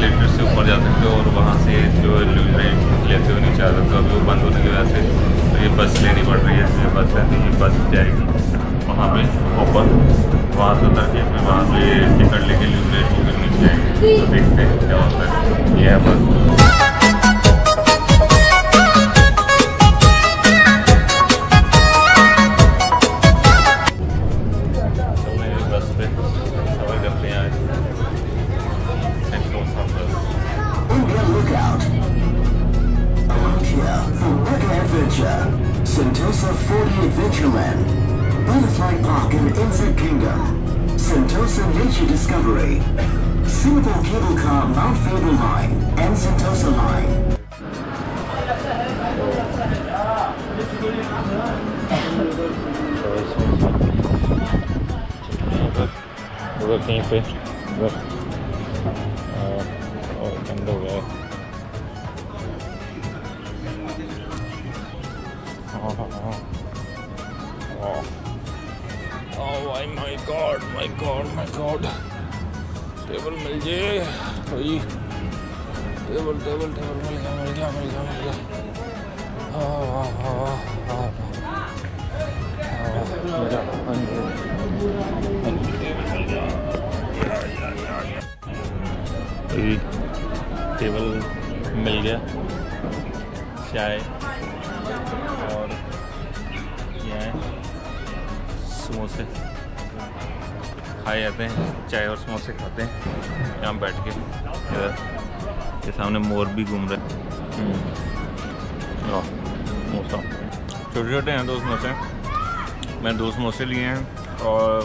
Escalator से ऊपर जा सकते हो और वहाँ से जो लूज राइड लेते हो नीचे आ सकते हो। अभी वो बंद होने की वजह से तो ये बस लेनी पड़ रही है। ये बस रहती है, बस जाएगी वहाँ पे ऊपर, वहाँ से उतर के फिर वहाँ से टिकट लेके लूज राइड को फिर नीचे आएंगे। तो देखते हैं क्या होता है। ये है बस। Sentosa 40 Adventureland, Butterfly Park and Insect Kingdom, Sentosa Nature Discovery, Singapore Cable Car Mount Faber Line and Sentosa Line. कहीं पे बंद हो गया। माय गॉड टेबल मिल जाए भाई। टेबल मिल गया। टेबल मिल गया, चाय और ये समोसे खाए जाते हैं। चाय और समोसे खाते हैं यहाँ बैठ के। इधर ये सामने मोर भी घूम रहे हैं। समोसा छोटे छोटे हैं, 2 समोसे। मैं 2 समोसे लिए हैं और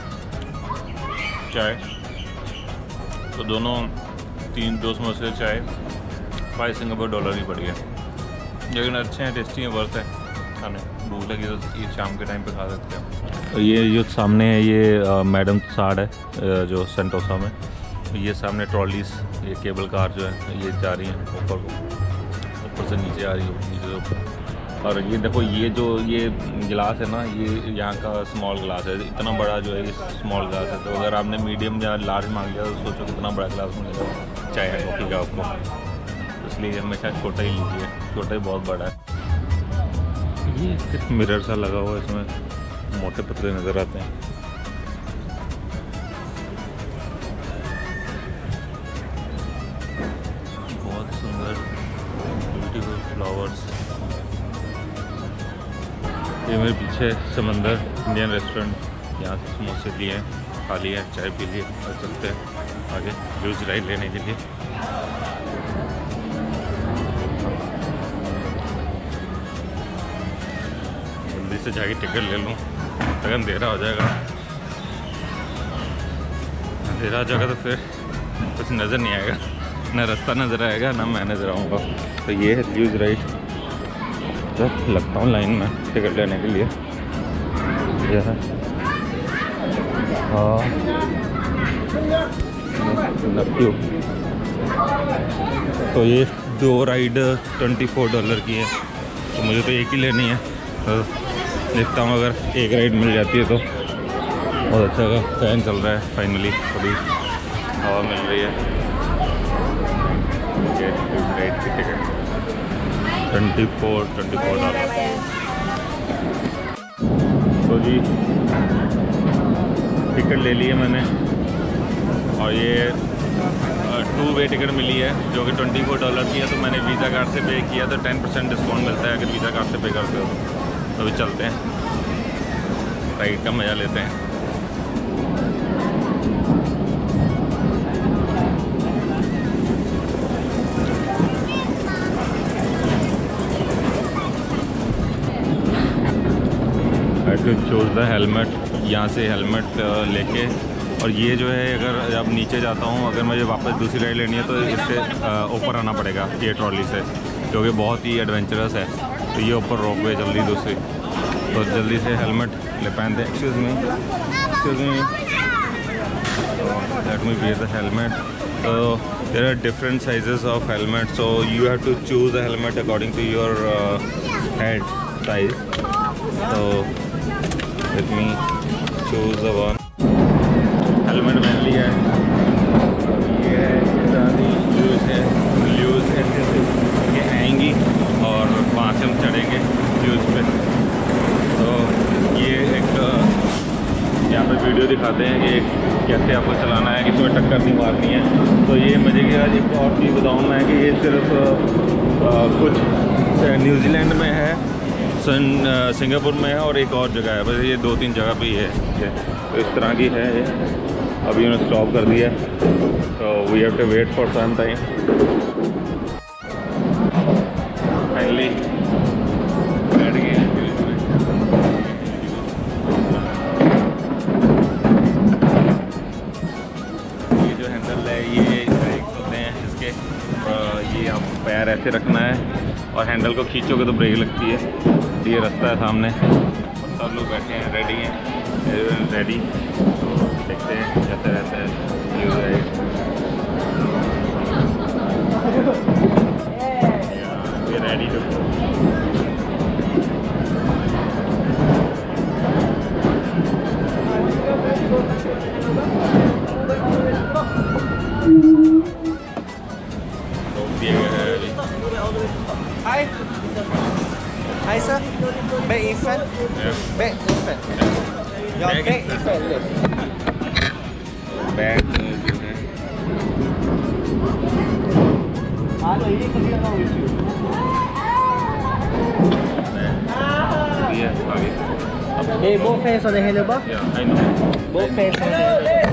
चाय, तो दोनों 2 समोसे चाय $5 सिंगापुर ही पड़ गया। लेकिन अच्छे हैं, टेस्टी हैं, वर्थ है खाने। भूख लगी तो ये शाम के टाइम पे खा सकते हैं। ये जो सामने है ये मैडम साड़ है जो सेंटोसा में। ये सामने ट्रॉलीज, ये केबल कार जो है ये जा रही हैं ऊपर से नीचे आ रही है, नीचे से ऊपर। और ये देखो ये जो ये गिलास है ना, ये यहाँ का स्मॉल ग्लास है। इतना बड़ा जो है ये स्मॉल ग्लास है, तो अगर आपने मीडियम या लार्ज मांग लिया तो सोचो कितना बड़ा ग्लास मिलेगा चाय या कॉफ़ी का आपको। इसलिए हमेशा छोटा ही लीजिए, छोटा ही बहुत बड़ा है। ये मिरर सा लगा हुआ है, इसमें मोटे पतले नज़र आते हैं। बहुत सुंदर ब्यूटीफुल फ्लावर्स। ये मेरे पीछे समंदर इंडियन रेस्टोरेंट, यहाँ से समोसे लिए हैं, खा लिए, चाय पी लिए और चलते हैं आगे लूज राइड लेने के लिए। जल्दी से जाके टिकट ले लूँ, अगर अंधेरा हो जाएगा। अंधेरा हो जाएगा तो फिर कुछ नज़र नहीं आएगा, ना रास्ता नज़र आएगा ना मैं नज़र आऊँगा। तो ये है लूज राइड। तो लगता हूँ लाइन में टिकट लेने के लिए। ये है तो ये 2 राइड $24 की है, तो मुझे तो एक ही लेनी है। तो देखता हूँ अगर एक राइड मिल जाती है तो बहुत अच्छा होगा। फैन चल रहा है, फाइनली थोड़ी हवा मिल रही है। ये राइड की टिकट $24 तो जी टिकट ले ली है मैंने। और ये 2 वे टिकट मिली है जो कि $24 की है। तो मैंने वीज़ा कार्ड से पे किया, तो 10% डिस्काउंट मिलता है अगर वीज़ा कार्ड से पे करते हो। तो अभी चलते हैं, राइड का मज़ा लेते हैं। टू चूज़ द हेलमेट, यहाँ से हेलमेट लेके। और ये जो है अगर जब नीचे जाता हूँ, अगर मुझे वापस दूसरी राइड लेनी है तो इससे ऊपर आना पड़ेगा ये ट्रॉली से, जो कि बहुत ही एडवेंचरस है। तो ये ऊपर रोप वे जल्दी दूसरी, तो जल्दी से हेलमेट ले पहनते हैं। Excuse me let me wear the helmet. So there are different sizes of helmet, so you have to choose a helmet according to your head size. So let me choose the one. Helmet पहन लिया है, ये है हैं कि कैसे आपको चलाना है, किसी में टक्कर नहीं मारनी है। तो ये मज़े की आज एक और चीज़ बताऊँ मैं कि ये सिर्फ कुछ न्यूजीलैंड में है, सिंगापुर में है और एक और जगह है, बस ये 2-3 जगह पे ही है। तो इस तरह की है ये। अभी उन्होंने स्टॉप कर दिया, तो we have to wait for some time. Finally बैठ गए हैं। ये जो हैंडल है ये ब्रेक्स होते हैं इसके, ये आप पैर ऐसे रखना है और हैंडल को खींचोगे तो ब्रेक लगती है। ये रास्ता है सामने, सब लोग बैठे हैं, रेडी हैं, रेडी। तो देखते हैं कैसे रहता है व्यू राइड। ये ready to go. Hi. Hi, sir. Back in front. Yeah. Back in front. Your Back in back in front. Yes. Bag जो है ये आगे। Hey, both hands on the handlebar. Yeah, I know. Both hands on the handlebar.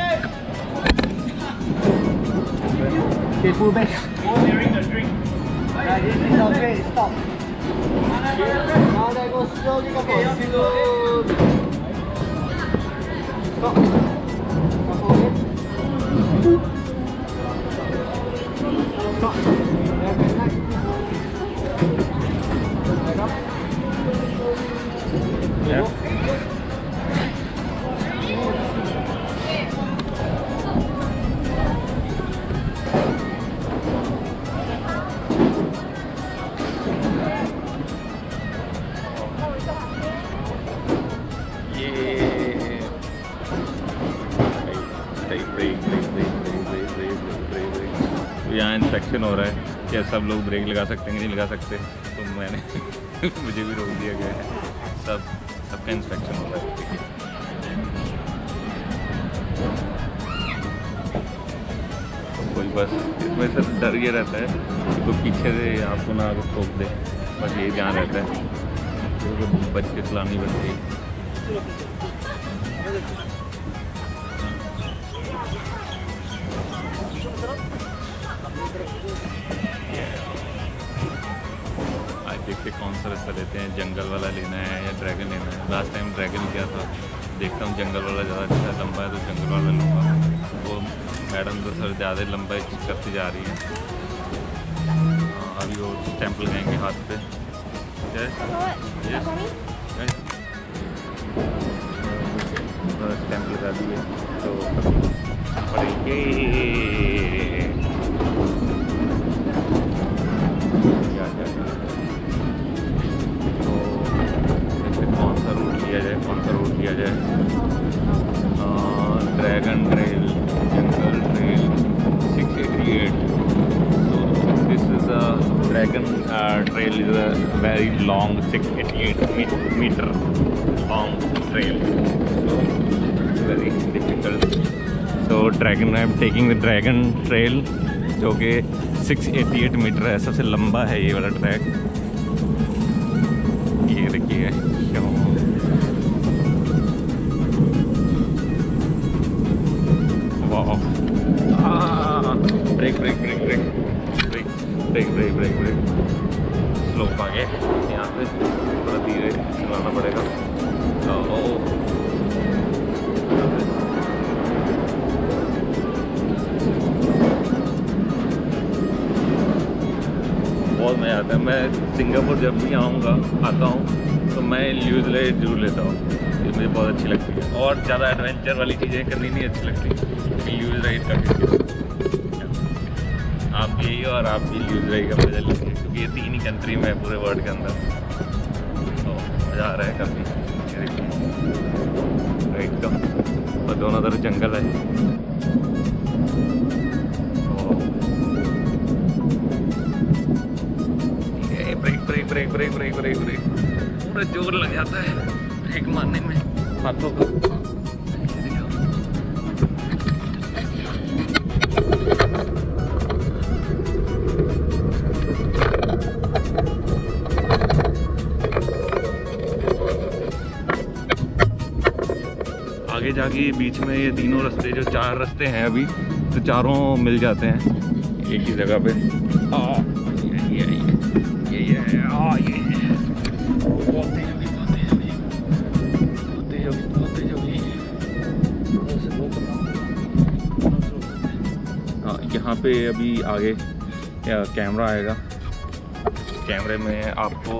Okay, pull back. This is okay. Stop. Now that goes slowly. Come on. Slowly. Stop. Stop. Back up. Yeah. यहाँ inspection हो रहा है क्या सब लोग break लगा सकते हैं कि नहीं लगा सकते, तो मैंने मुझे भी रोक दिया गया है। सबका इंस्पेक्शन हो रहा है। तो कोई बस इसमें सब डर ये रहता है कि कोई पीछे से आपको ना आगे ठोक दे, बस ये ध्यान रहता है। तो बच के चलानी पड़ती है। देखते कौन सा रास्ता लेते हैं, जंगल वाला लेना है या ड्रैगन लेना है। लास्ट टाइम ड्रैगन किया था, देखता हूँ जंगल वाला ज़्यादा अच्छा लंबा है तो जंगल वाला लूँगा। वो मैडम तो सर ज़्यादा लंबा करती जा रही है। अभी वो स्टैंप लगाएंगे हाथ पे। स्टैंप लगा दिए तो पड़ेंगे। कौन सा रूट लिया जाए? Dragon trail, jungle trail 688। So this is a dragon trail is a very long 688 meter long trail. So very difficult. So dragon I am taking the dragon trail जो कि 688 मीटर है, सबसे लंबा है ये वाला ट्रैक। ये देखिए brake brake brake brake brake brake brake brake brake slope आ गए। यहाँ पे थोड़ा धीरे चलाना पड़ेगा। बहुत मज़ा आता है। मैं सिंगापुर जब भी आता हूँ तो मैं ल्यूज राइड जरूर लेता हूँ, ये मुझे बहुत अच्छी लगती है। और ज़्यादा एडवेंचर वाली चीज़ें करनी नहीं अच्छी लगती, ल्यूज राइड का। आप यही और आप भी ल्यूज राइड का मज़ा लीजिए, क्योंकि ये 3 ही कंट्री में है पूरे वर्ल्ड के अंदर, तो मज़ा आ रहा है काफ़ी राइड का। और दोनों तरफ जंगल है। Brake brake brake brake brake brake brake पूरा जोर लग जाता है ब्रेक मारने में हाथों का। सोचा कि बीच में ये तीनों रास्ते, जो 4 रास्ते हैं अभी, तो चारों मिल जाते हैं एक ही जगह पे। यहाँ पे अभी आगे कैमरा आएगा। कैमरे में आपको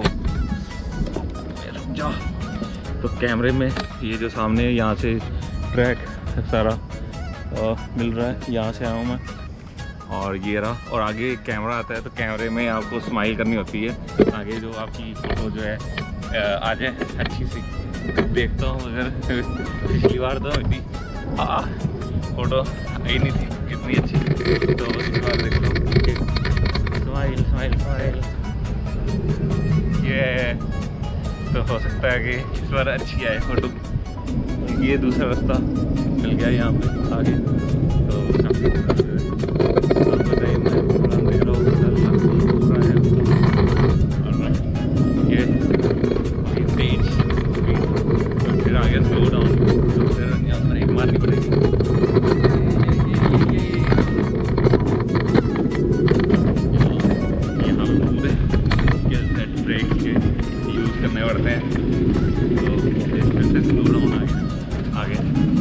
तो कैमरे में ये जो सामने यहाँ से ट्रैक सारा मिल रहा है, यहाँ से आया हूँ मैं, और ये रहा। और आगे कैमरा आता है, तो कैमरे में आपको स्माइल करनी होती है आगे, जो आपकी फ़ोटो जो है आ जाए अच्छी सी। देखता हूँ अगर पिछली बार तो इतनी फ़ोटो आई नहीं थी इतनी अच्छी, तो इस बार देख लो स्माइल स्माइल स्माइल। ये तो हो सकता है कि इस बार अच्छी आए फ़ोटो। ये दूसरा रास्ता मिल गया यहाँ पे आगे, तो काफ़ी ये तेज तो फिर आगे स्लो डाउन, तो फिर यहाँ पर एक मारनी पड़ेगी। यहाँ पूरे ब्रेक के यूज़ करने पड़ते हैं, तो फिर से स्लो डाउन आगे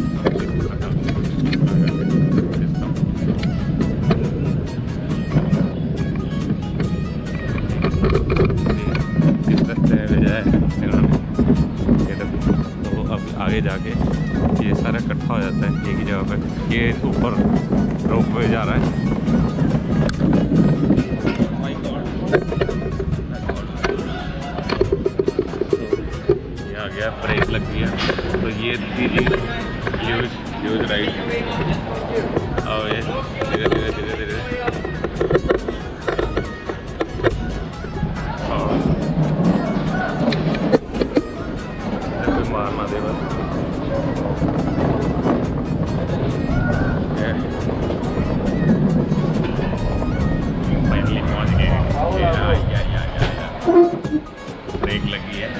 इस रास्ते में जाए तो अब आगे जाके ये सारा इकट्ठा हो जाता है एक ही जगह पे। ये ऊपर रोप वे जा रहा है। ये आ गया, ब्रेक लग गया, तो ये थी यूज राइड। और ये धीरे धीरे धीरे धीरे मारना दे बस। फाइनली पहुंच गए। ब्रेक लगी है।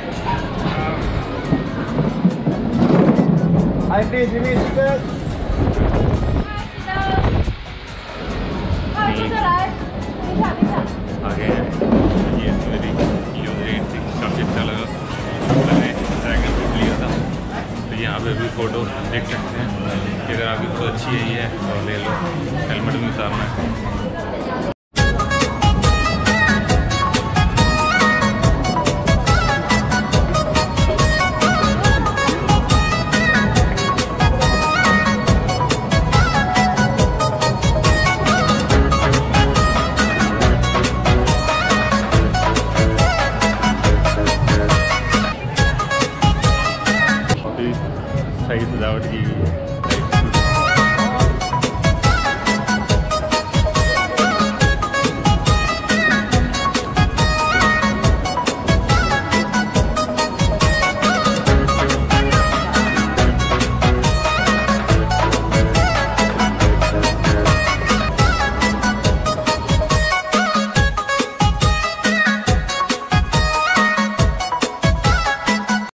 आगे ये मेरी यूज रेट थी, काफ़ी अच्छा लगा। मैंने ड्रैगन फ्रूट लिया था, तो यहाँ पे भी फ़ोटो देख सकते हैं कि अगर आपकी फ़ोटो अच्छी है ये तो ले लो। हेलमेट भी उतारना है। सही सजावट की गई है।